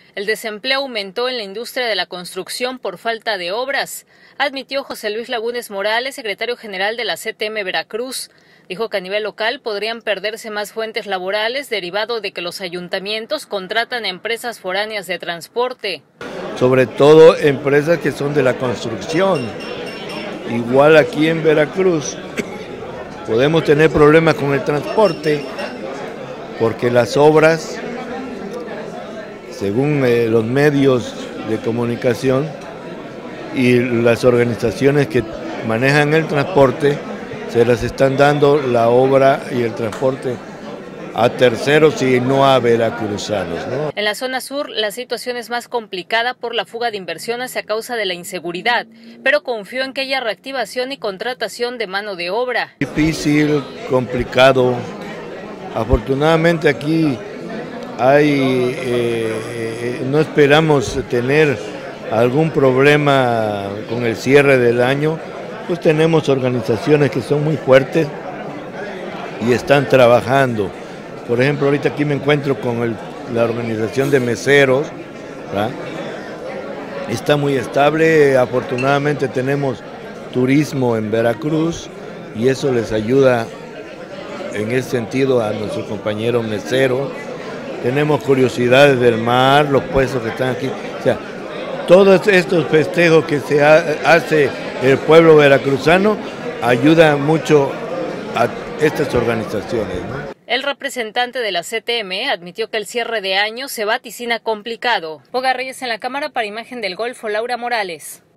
El desempleo aumentó en la industria de la construcción por falta de obras, admitió José Luis Lagunes Morales, secretario general de la CTM Veracruz. Dijo que a nivel local podrían perderse más fuentes laborales derivado de que los ayuntamientos contratan a empresas foráneas de transporte. Sobre todo empresas que son de la construcción. Igual aquí en Veracruz podemos tener problemas con el transporte porque las obras, según los medios de comunicación y las organizaciones que manejan el transporte, se las están dando la obra y el transporte a terceros y no a veracruzanos, ¿no? En la zona sur, la situación es más complicada por la fuga de inversiones a causa de la inseguridad, pero confió en que haya reactivación y contratación de mano de obra. Difícil, complicado. Afortunadamente aquí no esperamos tener algún problema con el cierre del año, pues tenemos organizaciones que son muy fuertes y están trabajando. Por ejemplo, ahorita aquí me encuentro con la organización de meseros, ¿verdad? Está muy estable, afortunadamente tenemos turismo en Veracruz y eso les ayuda en ese sentido a nuestros compañeros meseros. Tenemos curiosidades del mar, los puestos que están aquí. O sea, todos estos festejos que se hace el pueblo veracruzano ayudan mucho a estas organizaciones, ¿no? El representante de la CTM admitió que el cierre de año se vaticina complicado. Boga Reyes en la cámara para Imagen del Golfo, Laura Morales.